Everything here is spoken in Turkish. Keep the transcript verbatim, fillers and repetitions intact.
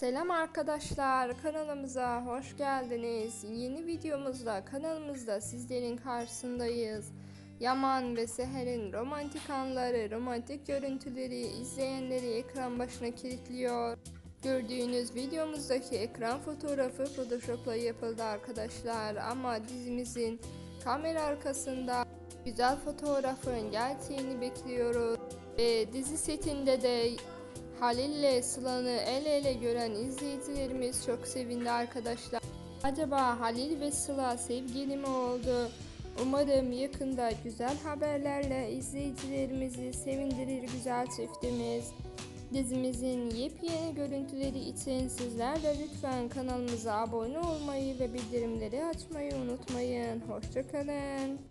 Selam arkadaşlar, kanalımıza hoş geldiniz. Yeni videomuzda kanalımızda sizlerin karşısındayız. Yaman ve Seher'in romantik anları, romantik görüntüleri izleyenleri ekran başına kilitliyor. Gördüğünüz videomuzdaki ekran fotoğrafı Photoshop'la yapıldı arkadaşlar, ama dizimizin kamera arkasında güzel fotoğrafın geldiğini bekliyoruz. Ve dizi setinde de Halil ile Sıla'nı el ele gören izleyicilerimiz çok sevindi arkadaşlar. Acaba Halil ve Sıla sevgili mi oldu? Umarım yakında güzel haberlerle izleyicilerimizi sevindirir güzel çiftimiz. Dizimizin yepyeni görüntüleri için sizler de lütfen kanalımıza abone olmayı ve bildirimleri açmayı unutmayın. Hoşça kalın.